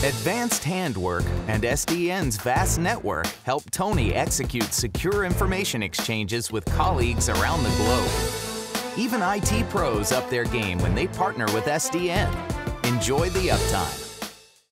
Advanced handwork and SDN's vast network help Tony execute secure information exchanges with colleagues around the globe. Even IT pros up their game when they partner with SDN. Enjoy the uptime.